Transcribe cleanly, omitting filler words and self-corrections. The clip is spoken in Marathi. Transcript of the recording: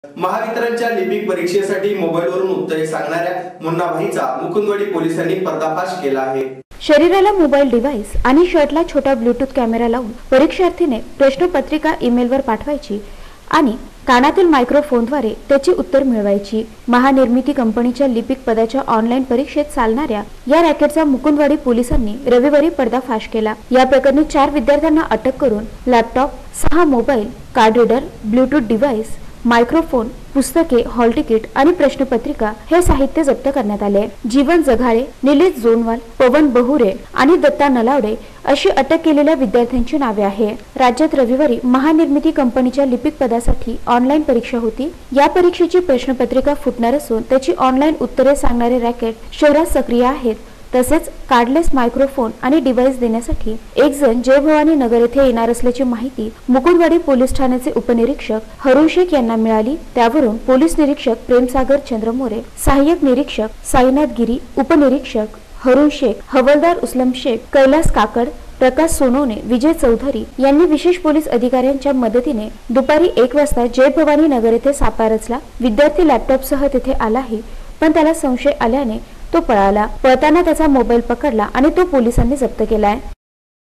महावितरणच्या लिपिक परीक्षेसाठी मोबाईलवरून उत्तरे सांगणाऱ्या मुन्नाभाईचा मुकुंदवाडी पोलिसांनी पर्दाफाश केला आहे। शरीराला मोबाईल डिव्हाइस आणि शर्टला छोटा ब्लूटूथ कॅमेरा लावून परीक्षार्थीने प्रश्नपत्रिका ईमेलवर पाठवायची आणि कानातील मायक्रोफोनद्वारे त्याची उत्तर मिळवायची। महानिर्मिती कंपनीच्या लिपिक पदाच्या ऑनलाईन परीक्षेत चालणाऱ्या या रॅकेटचा मुकुंदवाडी पोलिसांनी रविवारी पर्दाफाश केला। या प्रकरणी 4 विद्यार्थ्यांना अटक करून laptop, 6 mobile, card reader, bluetooth device, microphone, पुस्तके, हॉल तिकीट आणि प्रश्नपत्रिका हे साहित्य जप्त करण्यात आले। जीवन जघाळे, निलेश जोनवाल, पवन बहुरे आणि दत्ता नलावडे अशी अटक केलेल्या विद्यार्थ्यांची नावे आहे। राज्यात रविवारी महानिर्मिती कंपनीच्या लिपिक पदासाठी ऑनलाईन परीक्षा होती। या परीक्षेची प्रश्नपत्रिका फुटणार असून त्याची ऑनलाईन उत्तरे सांगणारे रॅकेट शहरात सक्रिय आहेत। तसेच कार्डलेस मायक्रोफोन आणि डिव्हाइस देण्यासाठी एक जण जय भवानी नगर येथे येणार असल्याची माहिती मुकुंदवाडी पोलीस ठाण्याचे उपनिरीक्षक हरुण शेख यांना मिळाली। त्यावरून पोलीस निरीक्षक प्रेमसागर चंद्रमोरे, सहाय्यक निरीक्षक साईनाथ गिरी, उपनिरीक्षक हरुण शेख, हवलदार उसलम शेख, कैलास काकड, प्रकाश सोनवणे, विजय चौधरी यांनी विशेष पोलीस अधिकाऱ्यांच्या मदतीने दुपारी 1 वाजता जय भवानी नगर येथे सापळा रचला। विद्यार्थी लॅपटॉपसह तिथे आलाही, पण त्याला संशय आल्याने तो पळाला। पळताना त्याचा मोबाईल पकडला आणि तो पोलिसांनी जप्त केलाय।